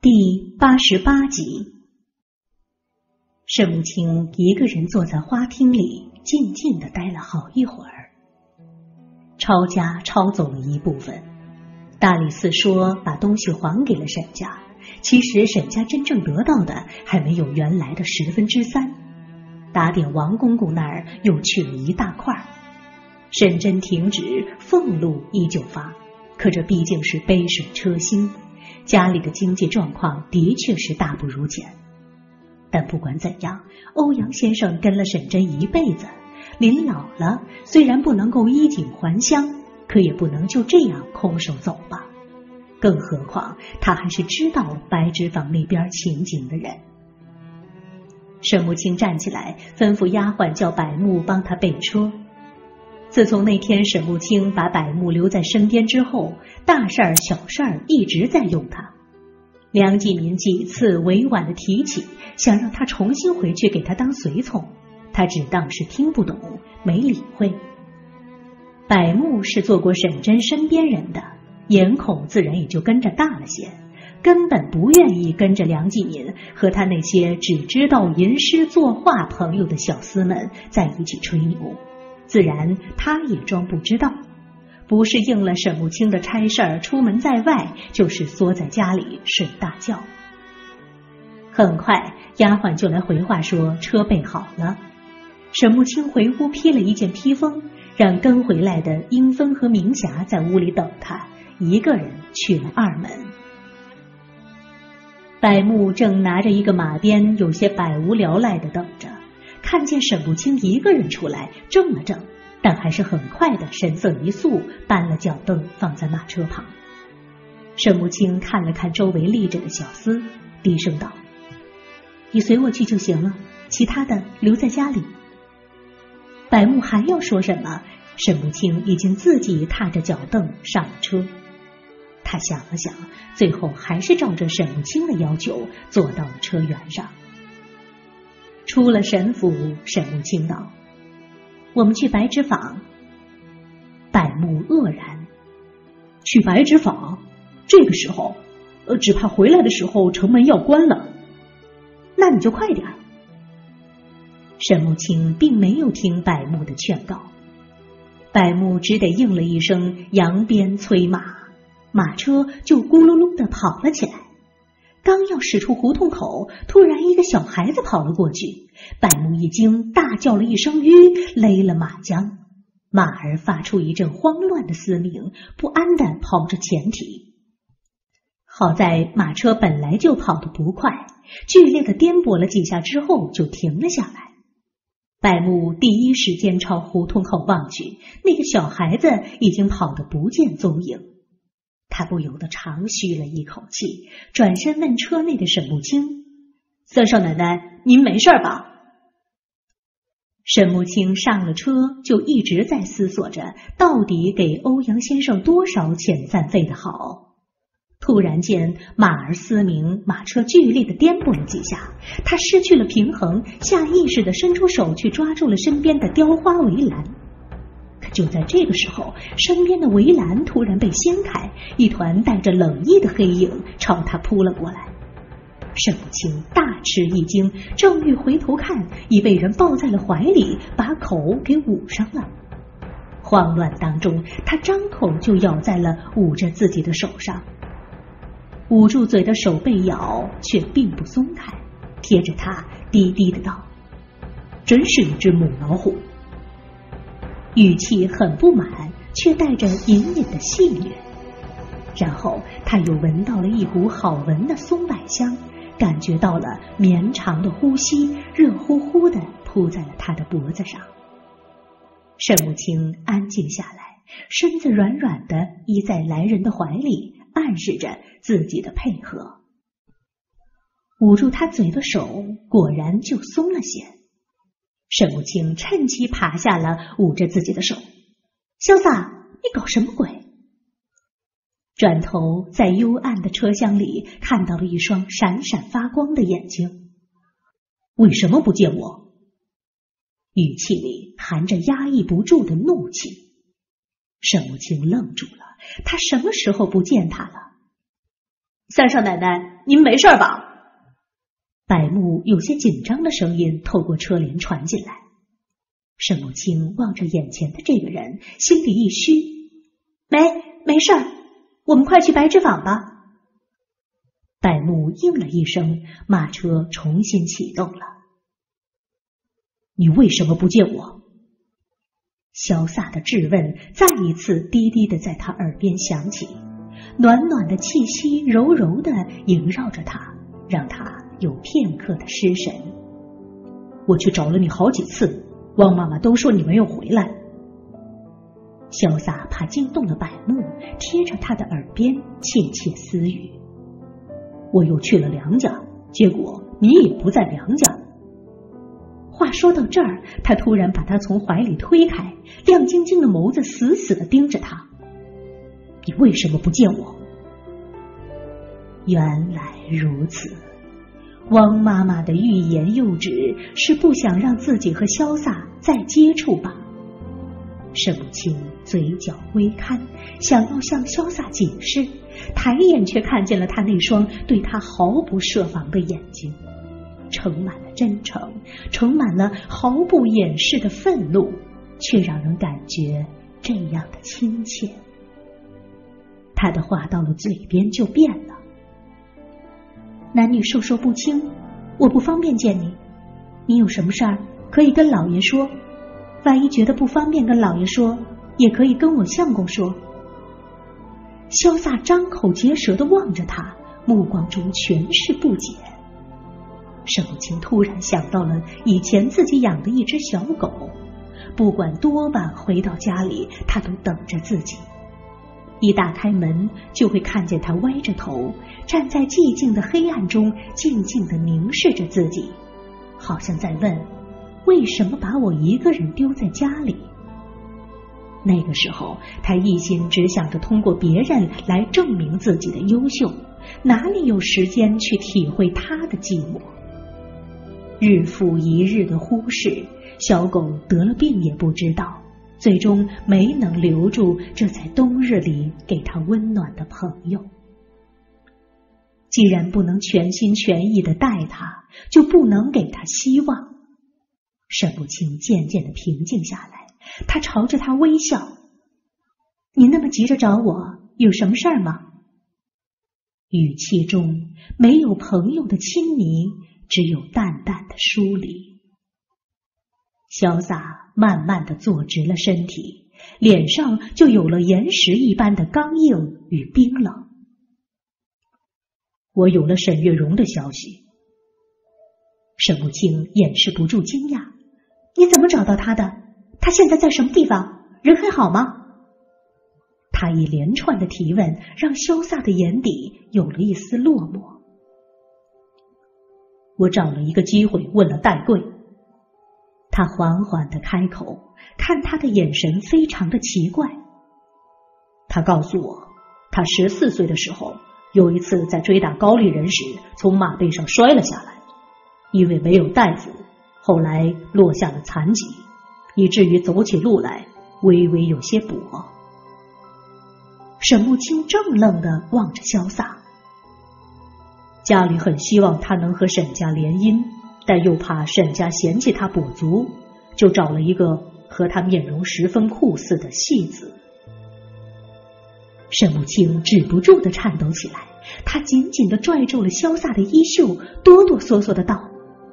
第88集。沈慕清一个人坐在花厅里，静静地待了好一会儿。抄家抄走了一部分，大理寺说把东西还给了沈家，其实沈家真正得到的还没有原来的3/10。打点王公公那儿又去了一大块。沈真停止，俸禄依旧发，可这毕竟是杯水车薪，家里的经济状况的确是大不如前。但不管怎样，欧阳先生跟了沈真一辈子，临老了虽然不能够衣锦还乡，可也不能就这样空手走吧。更何况他还是知道白纸坊那边情景的人。沈慕清站起来，吩咐丫鬟叫百慕帮他备车。自从那天沈慕清把百慕留在身边之后，大事儿小事儿一直在用他。梁继民几次委婉地提起，想让他重新回去给他当随从，他只当是听不懂，没理会。百慕是做过沈真身边人的，眼孔自然也就跟着大了些，根本不愿意跟着梁继民和他那些只知道吟诗作画朋友的小厮们在一起吹牛，自然他也装不知道，不是应了沈慕清的差事儿出门在外，就是缩在家里睡大觉。很快丫鬟就来回话说车备好了。沈慕清回屋披了一件披风，让跟回来的英芬和明霞在屋里等他，一个人去了二门。百慕正拿着一个马鞭，有些百无聊赖地等着，看见沈慕清一个人出来，怔了怔，但还是很快的神色一肃，搬了脚凳放在马车旁。沈慕清看了看周围立着的小厮，低声道：“你随我去就行了，其他的留在家里。”百慕还要说什么，沈慕清已经自己踏着脚凳上了车。他想了想，最后还是照着沈慕清的要求坐到了车辕上。出了沈府，沈慕清道：“我们去白纸坊。”百慕愕然：“去白纸坊？这个时候，只怕回来的时候城门要关了。那你就快点。”沈慕清并没有听百慕的劝告，百慕只得应了一声扬鞭催马，马车就咕噜噜地跑了起来。刚要驶出胡同口，突然一个小孩子跑了过去，百慕一惊，大叫了一声吁，勒了马缰。马儿发出一阵慌乱的嘶鸣，不安地刨着前蹄。好在马车本来就跑得不快，剧烈地颠簸了几下之后就停了下来。百慕第一时间朝胡同口望去，那个小孩子已经跑得不见踪影。他不由得长吁了一口气，转身问车内的沈慕清：“三少奶奶，您没事吧？”沈慕清上了车，就一直在思索着到底给欧阳先生多少遣散费的好。突然间马儿嘶鸣，马车剧烈的颠簸了几下，他失去了平衡，下意识地伸出手去抓住了身边的雕花围栏。可就在这个时候，身边的围栏突然被掀开，一团带着冷意的黑影朝他扑了过来。沈慕清大吃一惊，正欲回头看，已被人抱在了怀里，把口给捂上了。慌乱当中，他张口就咬在了捂着自己的手上。捂住嘴的手被咬，却并不松开，贴着他低低的道：“真是一只母老虎。”语气很不满，却带着隐隐的戏谑。然后他又闻到了一股好闻的松柏香，感觉到了绵长的呼吸，热乎乎的扑在了他的脖子上。沈慕清安静下来，身子软软的依在来人的怀里，暗示着自己的配合。捂住他嘴的手果然就松了些。沈慕清趁机爬下了捂着自己的手：“潇洒，你搞什么鬼？”转头在幽暗的车厢里看到了一双闪闪发光的眼睛。“为什么不见我？”语气里含着压抑不住的怒气。沈慕清愣住了，他什么时候不见他了？ 三少奶奶，您没事吧？百慕有些紧张的声音透过车帘传进来。沈母亲望着眼前的这个人，心里一虚，没事儿，我们快去白纸坊吧。百慕应了一声，马车重新启动了。你为什么不见我？潇洒的质问再一次低低的在他耳边响起，暖暖的气息柔柔的萦绕着他，让他有片刻的失神。我去找了你好几次，汪妈妈都说你没有回来。潇洒怕惊动了百慕，贴着他的耳边窃窃私语。我又去了梁家，结果你也不在梁家。话说到这儿，他突然把他从怀里推开，亮晶晶的眸子死死地盯着他。你为什么不见我？原来如此，汪妈妈的欲言又止是不想让自己和潇洒再接触吧。沈母亲嘴角微开，想要向潇洒解释，抬眼却看见了他那双对他毫不设防的眼睛，盛满了真诚，盛满了毫不掩饰的愤怒，却让人感觉这样的亲切。他的话到了嘴边就变了。男女授受不亲，我不方便见你，你有什么事儿可以跟老爷说，万一觉得不方便跟老爷说，也可以跟我相公说。潇洒张口结舌地望着他，目光中全是不解。沈母亲突然想到了以前自己养的一只小狗，不管多晚回到家里，他都等着自己。一打开门，就会看见他歪着头，站在寂静的黑暗中，静静地凝视着自己，好像在问，为什么把我一个人丢在家里？那个时候，他一心只想着通过别人来证明自己的优秀，哪里有时间去体会他的寂寞？日复一日的忽视，小狗得了病也不知道，最终没能留住这在冬日里给他温暖的朋友。既然不能全心全意地待他，就不能给他希望。沈母亲渐渐地平静下来，她朝着他微笑。你那么急着找我，有什么事儿吗？语气中没有朋友的亲昵，只有淡淡的疏离。潇洒慢慢地坐直了身体，脸上就有了岩石一般的刚硬与冰冷。我有了沈月容的消息。沈母亲掩饰不住惊讶，你怎么找到他的？他现在在什么地方？人还好吗？他一连串的提问让潇洒的眼底有了一丝落寞。我找了一个机会问了戴贵。他缓缓地开口，看他的眼神非常的奇怪。他告诉我，他14岁的时候，有一次在追打高丽人时从马背上摔了下来，因为没有大夫，后来落下了残疾，以至于走起路来微微有些跛。沈慕清怔愣地望着潇洒。家里很希望他能和沈家联姻，但又怕沈家嫌弃他跛足，就找了一个和他面容十分酷似的戏子。沈慕清止不住地颤抖起来，他紧紧地拽住了潇洒的衣袖，哆哆嗦嗦地道：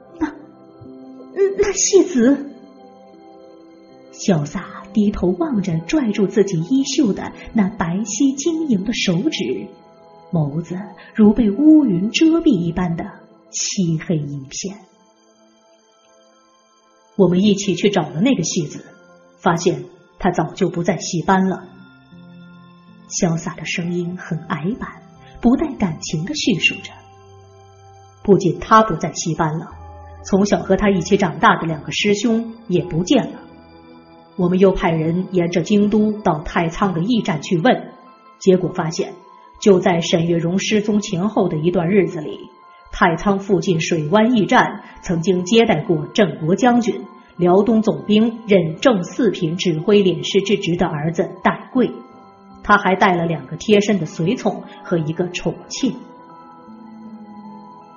那戏子。潇洒低头望着拽住自己衣袖的那白皙晶莹的手指，眸子如被乌云遮蔽一般的漆黑一片。我们一起去找了那个戏子，发现他早就不在戏班了。潇洒的声音很矮板，不带感情的叙述着。不仅他不在戏班了，从小和他一起长大的2个师兄也不见了。我们又派人沿着京都到太仓的驿站去问，结果发现就在沈月容失踪前后的一段日子里，太仓附近水湾驿站曾经接待过镇国将军、辽东总兵任正四品指挥敛师之职的儿子戴贵，他还带了2个贴身的随从和1个宠妾。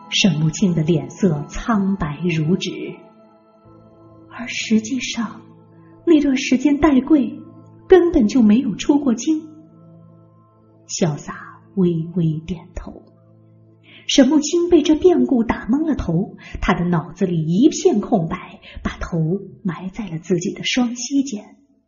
沈慕清的脸色苍白如纸，而实际上那段时间戴贵根本就没有出过京。潇洒微微点头。沈慕清被这变故打懵了头，他的脑子里一片空白，把头埋在了自己的双膝间。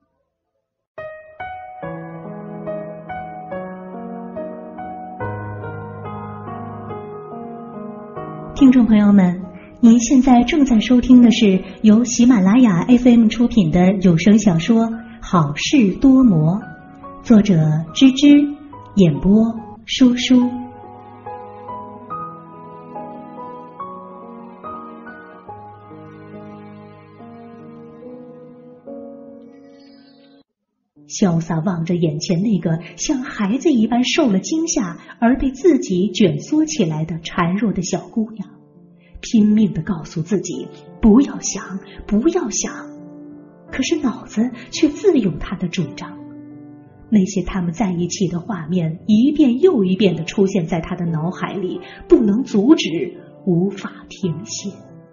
听众朋友们，您现在正在收听的是由喜马拉雅 FM 出品的有声小说《好事多磨》，作者芝芝，演播舒舒。潇洒望着眼前那个像孩子一般受了惊吓而被自己卷缩起来的孱弱的小姑娘，拼命地告诉自己不要想，不要想，可是脑子却自有他的主张。那些他们在一起的画面一遍又一遍地出现在他的脑海里，不能阻止，无法停歇。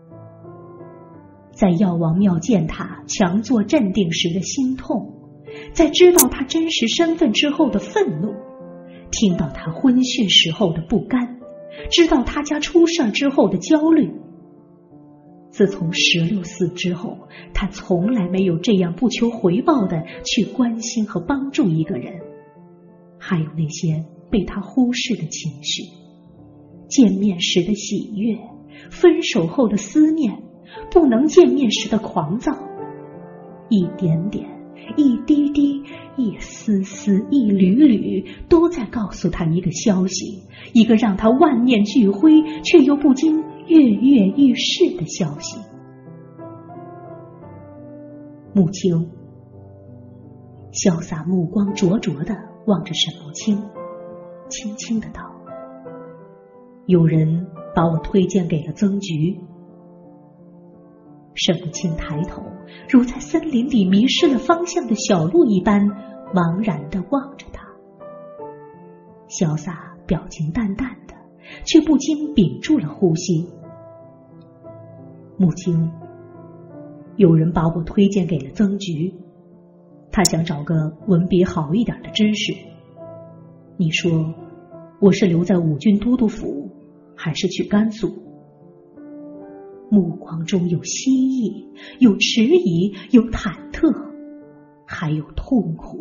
在药王庙见他强作镇定时的心痛，在知道他真实身份之后的愤怒，听到他婚讯时候的不甘，知道他家出事之后的焦虑。自从16死之后，他从来没有这样不求回报的去关心和帮助一个人。还有那些被他忽视的情绪，见面时的喜悦，分手后的思念，不能见面时的狂躁，一点点，一滴滴，一丝丝，一缕缕，都在告诉他一个消息，一个让他万念俱灰却又不禁跃跃欲试的消息。穆青，潇洒目光灼灼地望着沈慕清，轻轻地道：有人把我推荐给了曾局。沈慕清抬头，如在森林里迷失了方向的小鹿一般，茫然地望着他。潇洒表情淡淡的，却不禁屏住了呼吸。慕清，有人把我推荐给了曾局，他想找个文笔好一点的知识。你说我是留在五军都督府，还是去甘肃？目光中有希冀，有迟疑，有忐忑，还有痛苦。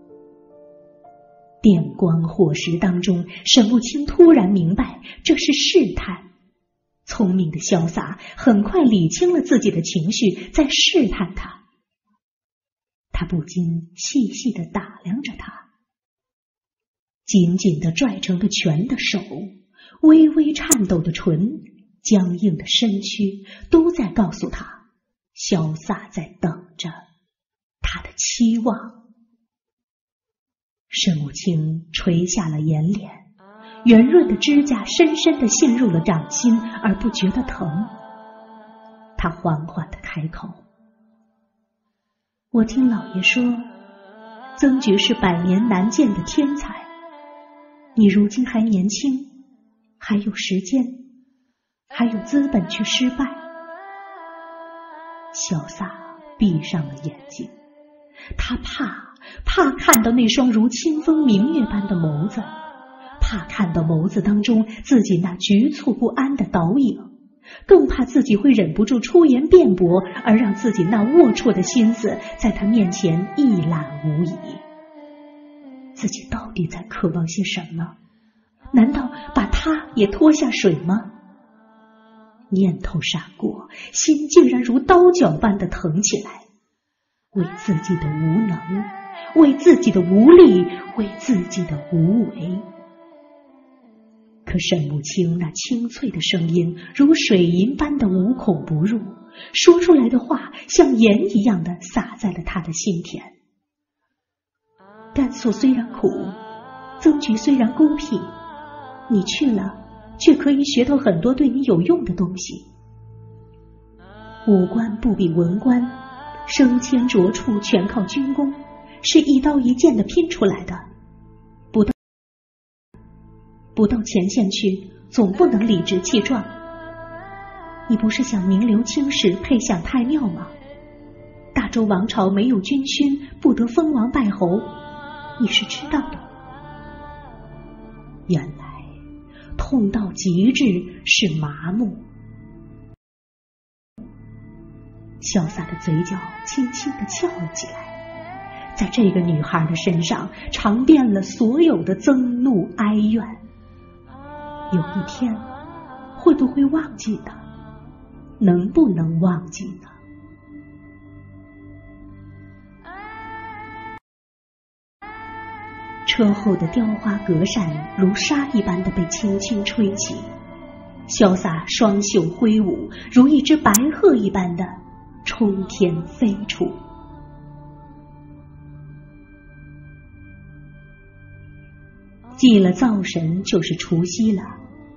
电光火石当中，沈慕清突然明白这是试探。聪明的潇洒很快理清了自己的情绪，在试探他。他不禁细细地打量着他，紧紧地拽成的拳的手，微微颤抖的唇，僵硬的身躯，都在告诉他，潇洒在等着他的期望。沈慕清垂下了眼帘，圆润的指甲深深地陷入了掌心，而不觉得疼。他缓缓地开口：我听老爷说，曾局是百年难见的天才，你如今还年轻，还有时间，还有资本去失败。潇洒闭上了眼睛，他怕看到那双如清风明月般的眸子，怕看到眸子当中自己那局促不安的倒影，更怕自己会忍不住出言辩驳，而让自己那龌龊的心思在他面前一览无遗。自己到底在渴望些什么？难道把他也拖下水吗？念头闪过，心竟然如刀绞般的疼起来。为自己的无能，为自己的无力，为自己的无为。可沈慕清那清脆的声音如水银般的无孔不入，说出来的话像盐一样的洒在了他的心田。甘肃虽然苦，曾局虽然孤僻，你去了却可以学到很多对你有用的东西。武官不比文官，升迁着处全靠军功，是一刀一剑的拼出来的。不到前线去， 总不能理直气壮。你不是想名留青史，配享太庙吗？大周王朝没有君勋，不得封王拜侯，你是知道的。原来痛到极致是麻木。潇洒的嘴角轻轻地翘了起来，在这个女孩的身上尝遍了所有的憎怒哀怨。有一天会不会忘记呢？能不能忘记呢？车后的雕花格扇如纱一般的被轻轻吹起，潇洒双袖挥舞，如一只白鹤一般的冲天飞出。祭了灶神就是除夕了，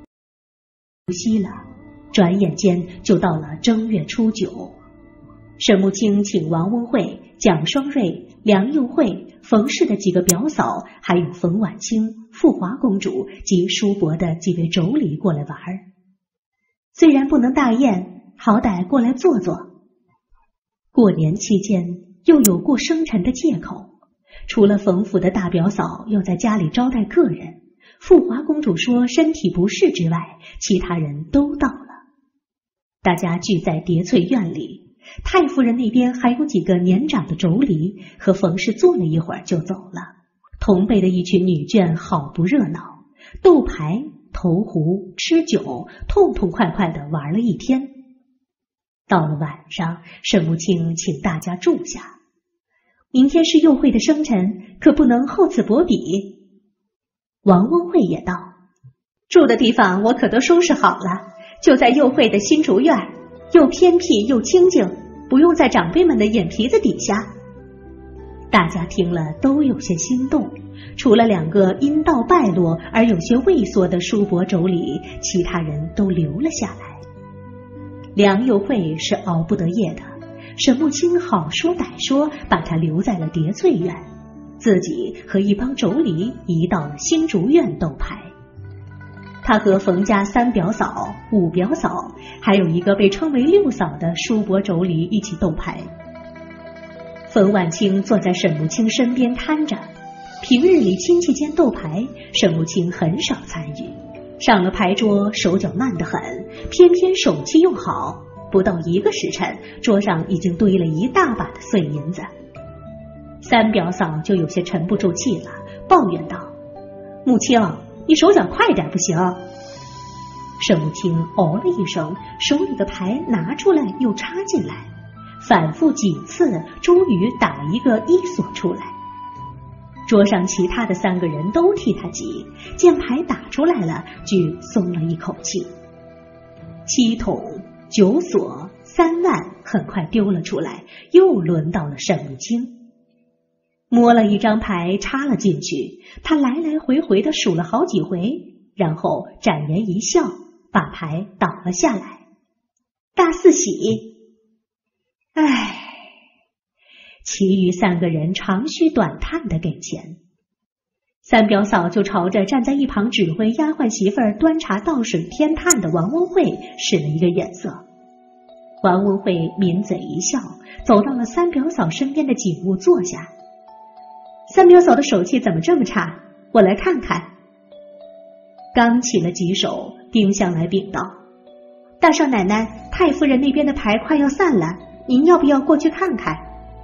转眼间就到了正月初9。沈穆青请王文慧、蒋双瑞、梁佑惠、冯氏的几个表嫂，还有冯婉清、富华公主及叔伯的几位妯娌过来玩。虽然不能大宴，好歹过来坐坐。过年期间又有过生辰的借口，除了冯府的大表嫂要在家里招待客人，富华公主说身体不适之外，其他人都到了。大家聚在叠翠院里，太夫人那边还有几个年长的妯娌，和冯氏坐了一会儿就走了。同辈的一群女眷好不热闹，斗牌、投壶、吃酒，痛痛快快地玩了一天。到了晚上，沈穆青请大家住下。明天是佑惠的生辰，可不能厚此薄彼。王文慧也道，住的地方我可都收拾好了，就在佑惠的新竹院，又偏僻又清静，不用在长辈们的眼皮子底下。大家听了都有些心动，除了2个因道败落而有些畏缩的叔伯妯娌，其他人都留了下来。梁佑惠是熬不得夜的，沈穆青好说歹说把她留在了叠翠院，自己和一帮妯娌移到了新竹院斗牌。他和冯家3表嫂、5表嫂，还有一个被称为6嫂的叔伯妯娌一起斗牌。冯婉清坐在沈穆青身边看着，平日里亲戚间斗牌，沈穆青很少参与，上了牌桌手脚慢得很，偏偏手气又好，不到1个时辰，桌上已经堆了一大把的碎银子。3表嫂就有些沉不住气了，抱怨道：穆青，你手脚快点不行。沈穆青哦了一声，手里的牌拿出来又插进来，反复几次，终于打了一个1锁出来。桌上其他的3个人都替他急，见牌打出来了，俱松了一口气。7筒、9锁、3万很快丢了出来，又轮到了沈穆青。摸了一张牌插了进去，他来来回回的数了好几回，然后展颜一笑，把牌倒了下来。大4喜。唉，其余3个人长吁短叹的给钱。3表嫂就朝着站在一旁指挥丫鬟媳妇儿端茶倒水添炭的王文慧使了一个眼色。王文慧抿嘴一笑，走到了3表嫂身边的景物坐下。3表嫂的手气怎么这么差？我来看看。刚起了几手，丁香来禀道：大少奶奶，太夫人那边的牌快要散了，您要不要过去看看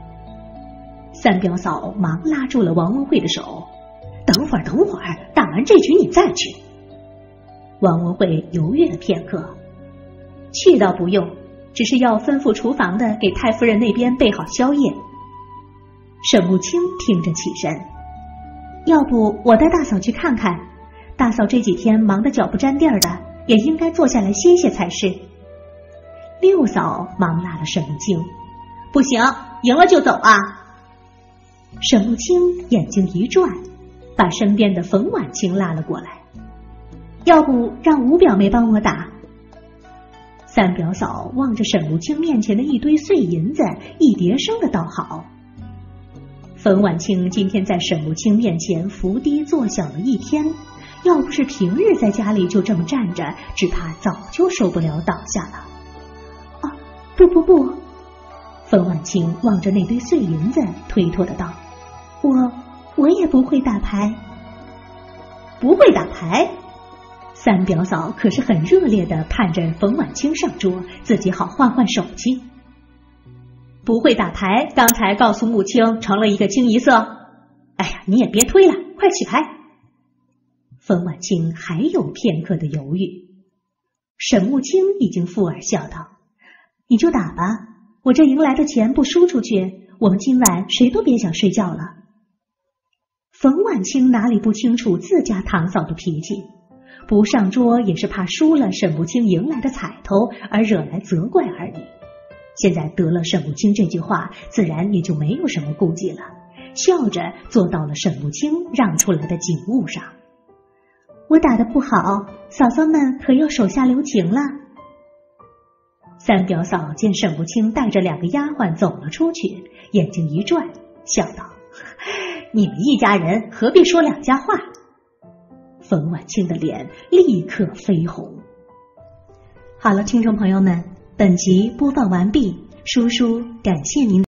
？3表嫂忙拉住了王文慧的手：等会儿，打完这局你再去。王文慧犹豫了片刻：去倒不用，只是要吩咐厨房的给太夫人那边备好宵夜。沈穆青听着起身：要不我带大嫂去看看，大嫂这几天忙得脚不沾地儿的，也应该坐下来歇歇才是。6嫂忙拉了沈穆青：不行，赢了就走啊。沈穆青眼睛一转，把身边的冯婉清拉了过来：要不让5表妹帮我打。3表嫂望着沈穆青面前的一堆碎银子，一叠声的道好。冯婉清今天在沈穆青面前伏低作小了一天， 要不是平日在家里就这么站着，只怕早就受不了倒下了。啊，不！冯婉清望着那堆碎银子，推脱的道：“我也不会打牌。”不会打牌？三表嫂可是很热烈的盼着冯婉清上桌，自己好换手气。不会打牌，刚才告诉穆青成了一个清一色。哎呀，你也别推了，快起牌。冯婉清还有片刻的犹豫。沈穆青已经附耳笑道：“你就打吧，我这赢来的钱不输出去，我们今晚谁都别想睡觉了。”冯婉清哪里不清楚自家堂嫂的脾气，不上桌也是怕输了沈穆青赢来的彩头而惹来责怪而已。现在得了沈穆青这句话，自然也就没有什么顾忌了，笑着坐到了沈穆青让出来的景物上。我打得不好，嫂嫂们可要手下留情了。三表嫂见沈穆青带着2个丫鬟走了出去，眼睛一转，笑道：“你们一家人何必说2家话？”冯婉清的脸立刻绯红。好了，听众朋友们，本集播放完毕，叔叔感谢您。